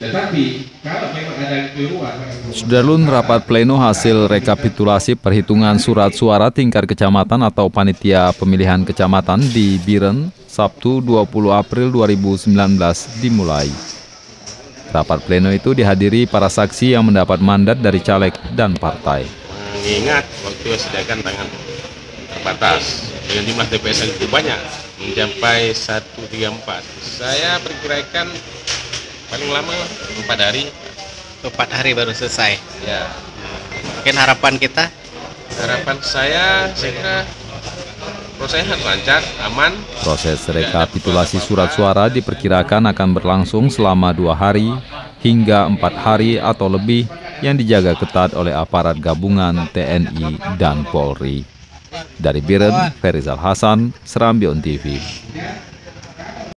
Tetapi kalau memang ada kekeliruan, Sudarlun, rapat pleno hasil rekapitulasi perhitungan surat suara tingkat kecamatan atau panitia pemilihan kecamatan di Biren, Sabtu 20 April 2019 dimulai. Rapat pleno itu dihadiri para saksi yang mendapat mandat dari caleg dan partai. Mengingat waktu yang disediakan tangan terbatas dengan jumlah TPS yang cukup banyak mencapai 134. Saya perkirakan paling lama 4 hari. 4 hari baru selesai. Ya. Mungkin harapan kita? Harapan saya kira prosesnya lancar, aman. Proses rekapitulasi surat suara diperkirakan akan berlangsung selama 2 hari hingga 4 hari atau lebih yang dijaga ketat oleh aparat gabungan TNI dan Polri. Dari Biren, Ferizal Hasan, Serambi On TV.